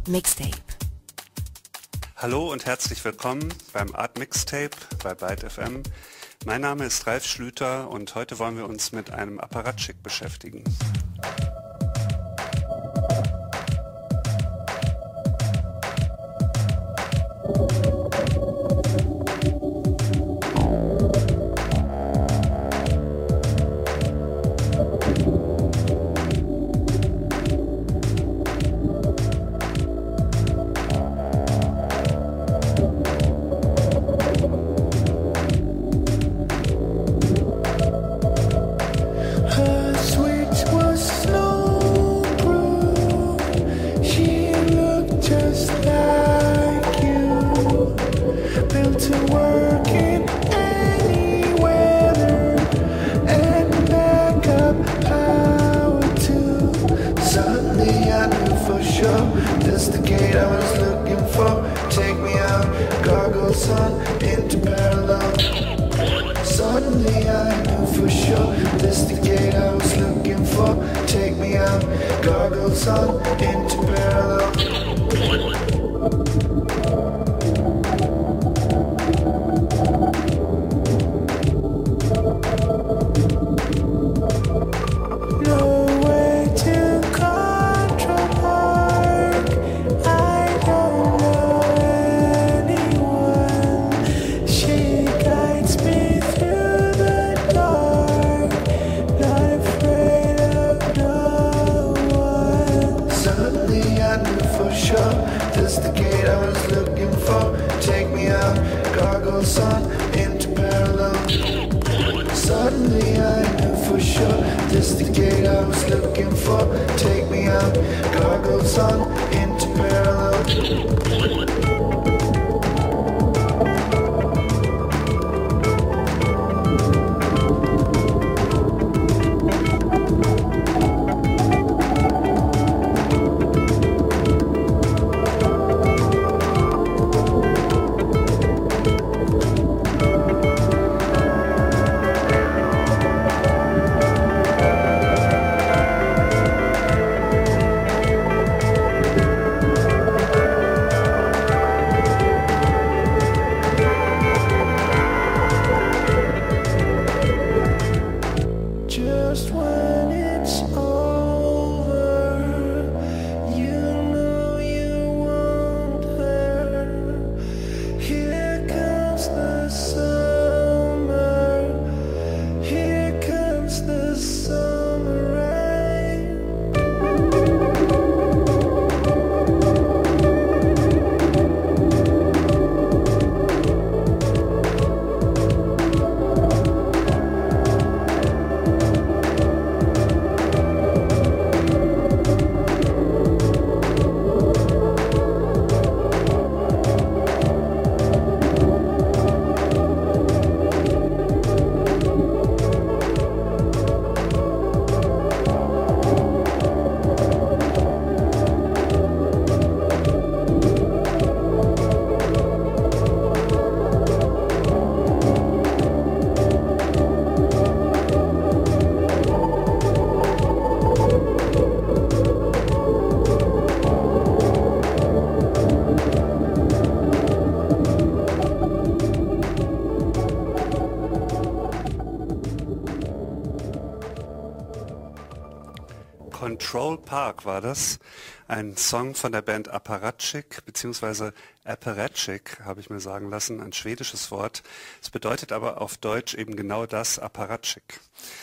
art-Mixtape. Hallo und herzlich willkommen beim art-Mixtape bei Byte FM. Mein Name ist Ralf Schlüter und heute wollen wir uns mit einem Apparatjik beschäftigen. Control Park war das, ein Song von der Band Apparatjik, beziehungsweise Apparatjik, habe ich mir sagen lassen, ein schwedisches Wort. Es bedeutet aber auf Deutsch eben genau das, Apparatjik.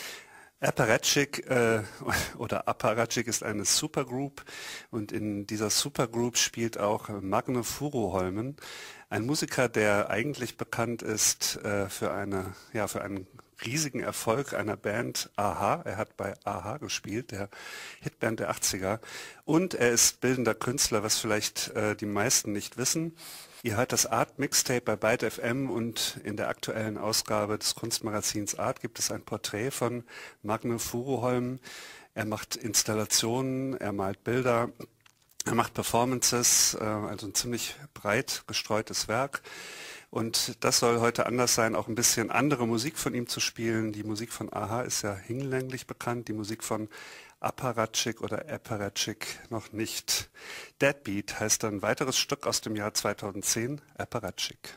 Apparatjik oder Apparatjik ist eine Supergroup und in dieser Supergroup spielt auch MAGNE FURUHOLMEN, ein Musiker, der eigentlich bekannt ist für einen riesigen Erfolg einer Band Aha. Er hat bei Aha gespielt, der Hitband der 80er. Und er ist bildender Künstler, was vielleicht die meisten nicht wissen. Ihr hört das art-Mixtape bei Byte FM und in der aktuellen Ausgabe des Kunstmagazins Art gibt es ein Porträt von MAGNE FURUHOLMEN. Er macht Installationen, er malt Bilder, er macht Performances, also ein ziemlich breit gestreutes Werk. Und das soll heute anders sein, auch ein bisschen andere Musik von ihm zu spielen. Die Musik von Aha ist ja hinlänglich bekannt, die Musik von Apparatjik oder Apparatjik noch nicht. Deadbeat heißt ein weiteres Stück aus dem Jahr 2010, Apparatjik.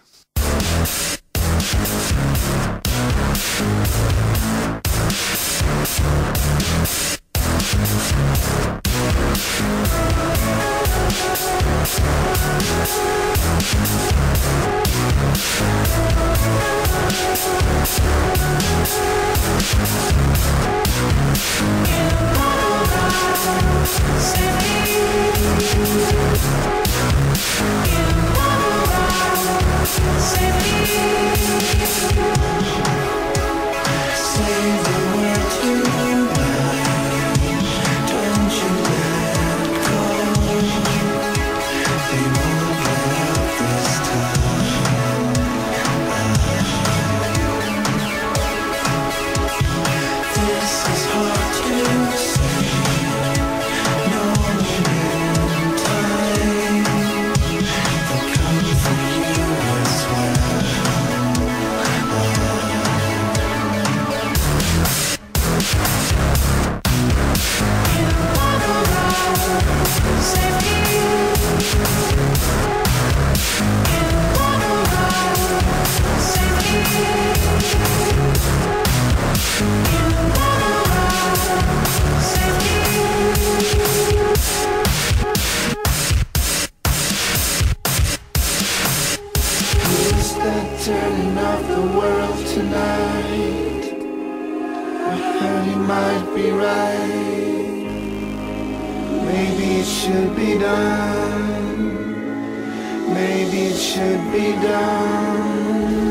Turning off the world tonight. I heard you might be right. Maybe it should be done. Maybe it should be done.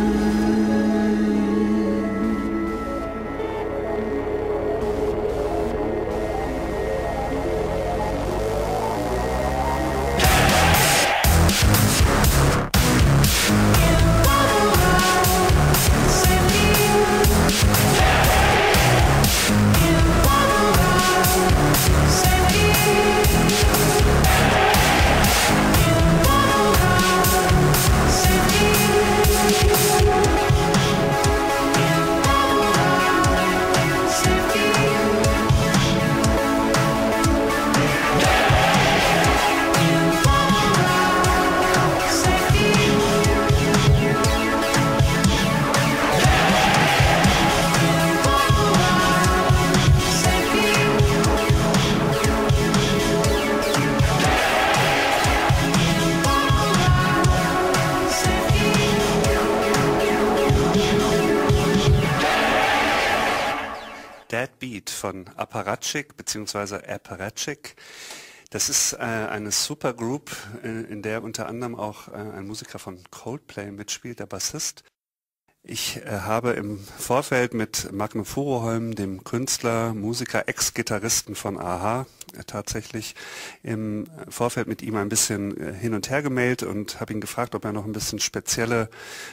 Deadbeat von Apparatjik bzw. Apparatjik. Das ist eine Supergroup, in der unter anderem auch ein Musiker von Coldplay mitspielt, der Bassist. Ich habe im Vorfeld mit MAGNE FURUHOLMEN, dem Künstler, Musiker, Ex-Gitarristen von a-ha, tatsächlich im Vorfeld mit ihm ein bisschen hin und her gemailt und habe ihn gefragt, ob er noch ein bisschen spezielle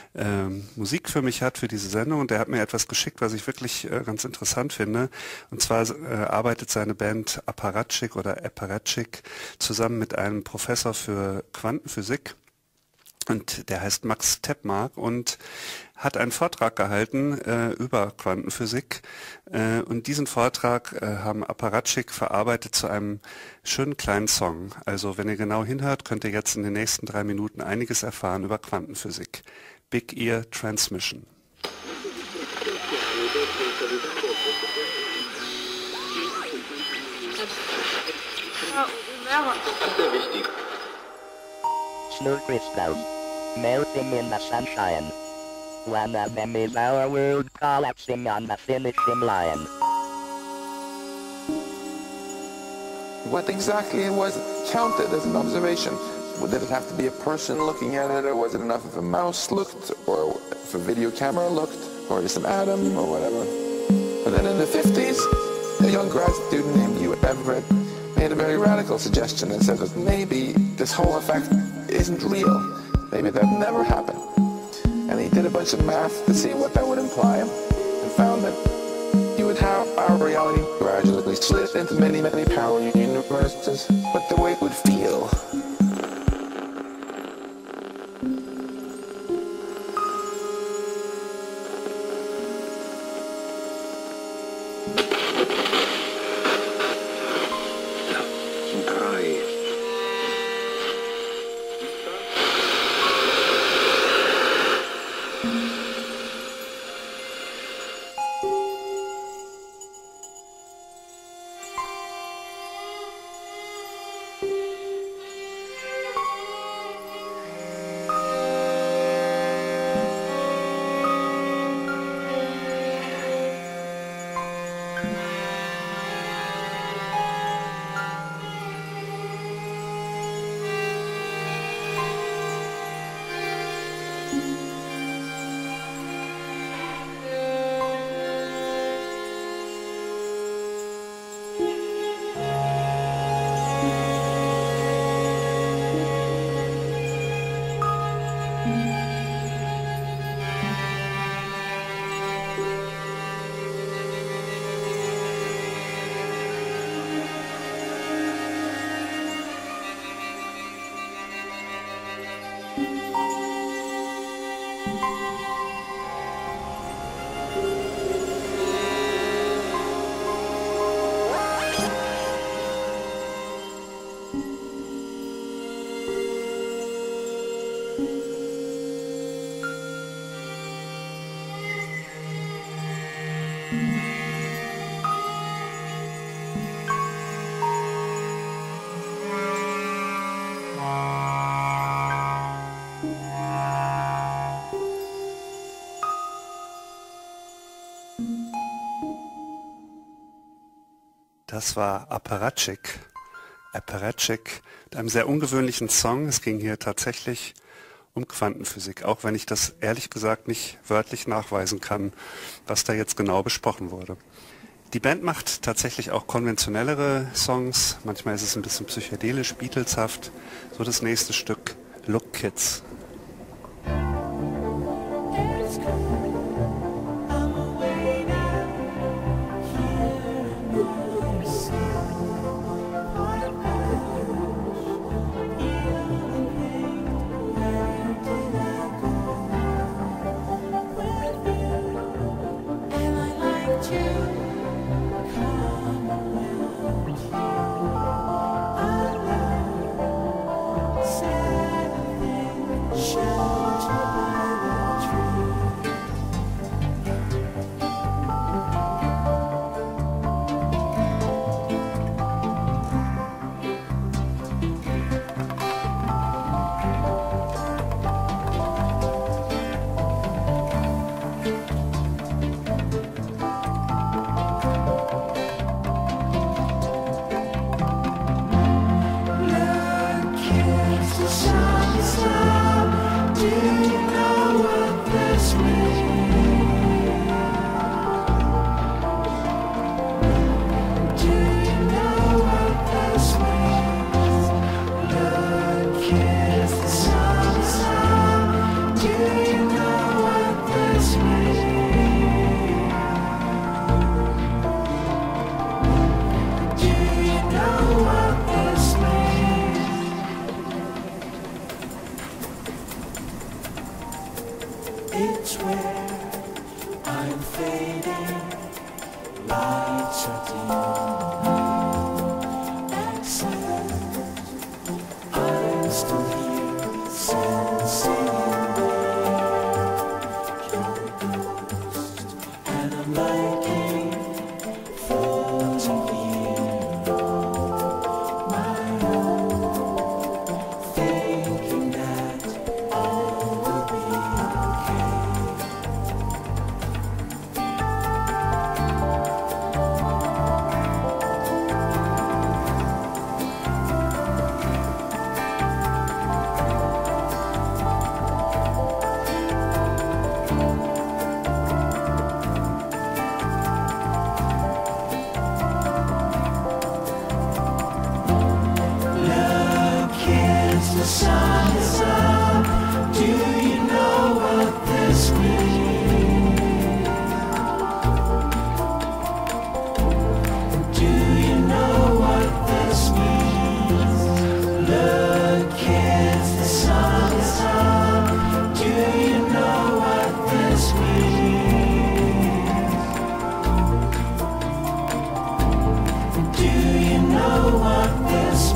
Musik für mich hat für diese Sendung. Und er hat mir etwas geschickt, was ich wirklich ganz interessant finde. Und zwar arbeitet seine Band Apparatjik oder Apparatjik zusammen mit einem Professor für Quantenphysik. Und der heißt Max Teppmark und hat einen Vortrag gehalten über Quantenphysik. Und diesen Vortrag haben Apparatjik verarbeitet zu einem schönen kleinen Song. Also wenn ihr genau hinhört, könnt ihr jetzt in den nächsten 3 Minuten einiges erfahren über Quantenphysik. Big Ear Transmission. Das ist sehr wichtig. Slow crystals, melting in the sunshine. One of them is our world collapsing on the finishing line. What exactly was counted as an observation? Did it have to be a person looking at it, or was it enough if a mouse looked, or if a video camera looked, or just an atom, or whatever? But then in the 50s, a young grad student named Everett made a very radical suggestion and said that maybe this whole effect isn't real. Maybe that never happened. And he did a bunch of math to see what that would imply and found that you would have our reality gradually split into many, many parallel universes, but the way it would feel. Drei. Das war Apparatjik. Apparatjik mit einem sehr ungewöhnlichen Song. Es ging hier tatsächlich um Quantenphysik, auch wenn ich das ehrlich gesagt nicht wörtlich nachweisen kann, was da jetzt genau besprochen wurde. Die Band macht tatsächlich auch konventionellere Songs. Manchmal ist es ein bisschen psychedelisch, Beatleshaft. So das nächste Stück, Look Kids. Do you know what this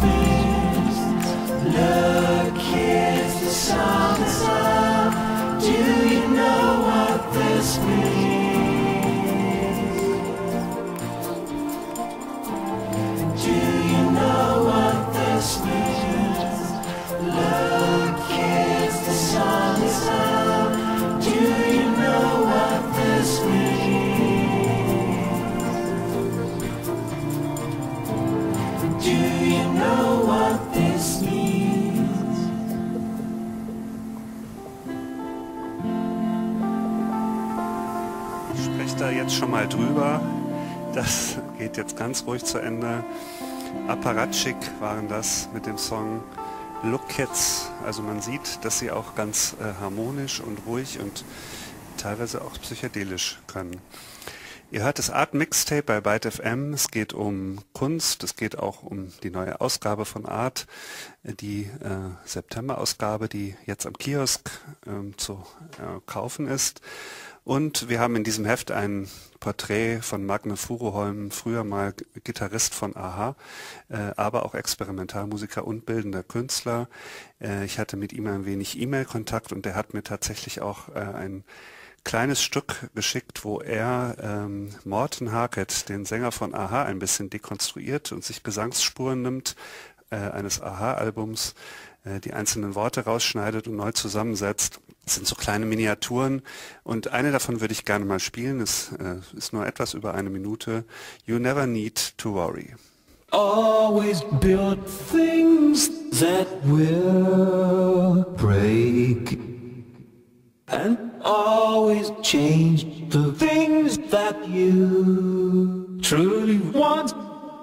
da jetzt schon mal drüber. Das geht jetzt ganz ruhig zu Ende. Apparatjik waren das mit dem Song Look Kids. Also man sieht, dass sie auch ganz harmonisch und ruhig und teilweise auch psychedelisch können. Ihr hört das art-Mixtape bei Byte FM. Es geht um Kunst, es geht auch um die neue Ausgabe von Art, die September-Ausgabe, die jetzt am Kiosk zu kaufen ist. Und wir haben in diesem Heft ein Porträt von Magne Furuholmen, früher mal Gitarrist von a-ha, aber auch Experimentalmusiker und bildender Künstler. Ich hatte mit ihm ein wenig E-Mail-Kontakt und er hat mir tatsächlich auch ein kleines Stück geschickt, wo er Morten Harket, den Sänger von a-ha, ein bisschen dekonstruiert und sich Gesangsspuren nimmt eines a-ha-Albums, die einzelnen Worte rausschneidet und neu zusammensetzt. Das sind so kleine Miniaturen und eine davon würde ich gerne mal spielen. Es ist nur etwas über 1 Minute. You never need to worry. Always build things that will break, and always change the things that you truly want.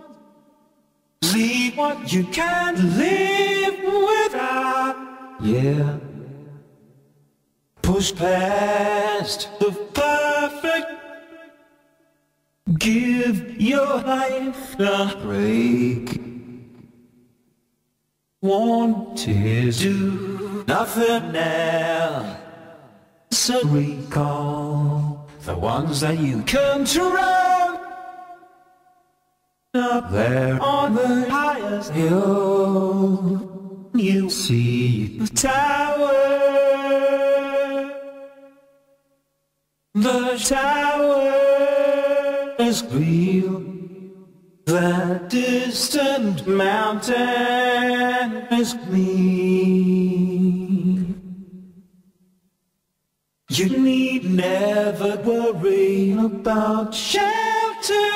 See what you can't live without. Yeah. Push past the perfect. Give your life a break. Want to do nothing else. So recall the ones that you control. Up there on the highest hill, you see the tower. The tower is real. The distant mountain is clean. You need never worry about shelter.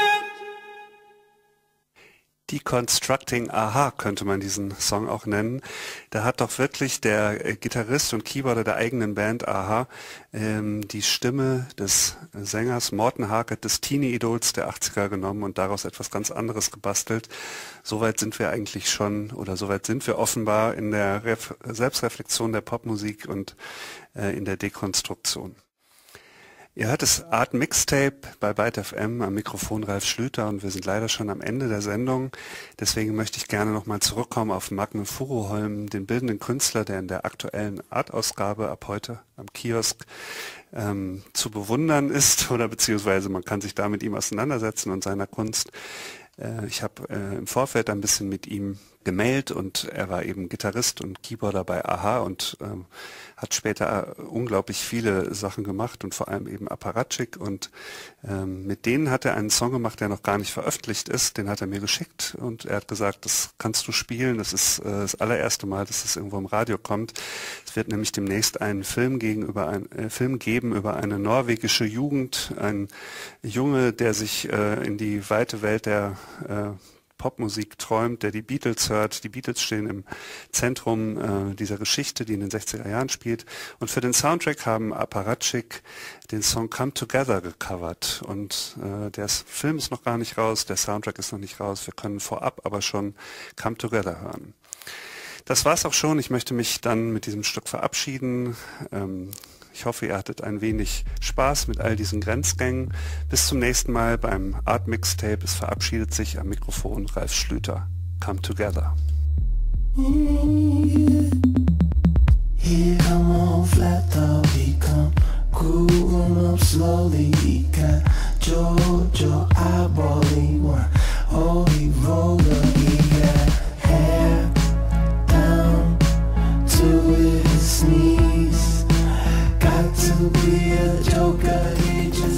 Deconstructing a-ha könnte man diesen Song auch nennen. Da hat doch wirklich der Gitarrist und Keyboarder der eigenen Band a-ha die Stimme des Sängers Morten Harket, des Teenie-Idols der 80er genommen und daraus etwas ganz anderes gebastelt. Soweit sind wir eigentlich schon, oder soweit sind wir offenbar in der Selbstreflexion der Popmusik und in der Dekonstruktion. Ihr hört das art-Mixtape bei Byte FM, am Mikrofon Ralf Schlüter und wir sind leider schon am Ende der Sendung. Deswegen möchte ich gerne nochmal zurückkommen auf Magne Furuholmen, den bildenden Künstler, der in der aktuellen Art-Ausgabe ab heute am Kiosk zu bewundern ist, oder beziehungsweise man kann sich da mit ihm auseinandersetzen und seiner Kunst. Ich habe im Vorfeld ein bisschen mit ihm gemailt und er war eben Gitarrist und Keyboarder bei a-ha und hat später unglaublich viele Sachen gemacht und vor allem eben Apparatjik und mit denen hat er einen Song gemacht, der noch gar nicht veröffentlicht ist, den hat er mir geschickt und er hat gesagt, das kannst du spielen, das ist das allererste Mal, dass es irgendwo im Radio kommt. Es wird nämlich demnächst einen Film geben über eine norwegische Jugend, ein Junge, der sich in die weite Welt der Popmusik träumt, der die Beatles hört. Die Beatles stehen im Zentrum dieser Geschichte, die in den 60er Jahren spielt. Und für den Soundtrack haben Apparatjik den Song Come Together gecovert. Und der Film ist noch gar nicht raus, der Soundtrack ist noch nicht raus. Wir können vorab aber schon Come Together hören. Das war's auch schon. Ich möchte mich dann mit diesem Stück verabschieden. Ich hoffe, ihr hattet ein wenig Spaß mit all diesen Grenzgängen. Bis zum nächsten Mal beim art-Mixtape. Es verabschiedet sich am Mikrofon Ralf Schlüter. Come Together. Here come on flat top, he come grooving up slowly. He got Jojo eyeball, he want holy roller. He got hair down to his knees. Got to be a joker, he just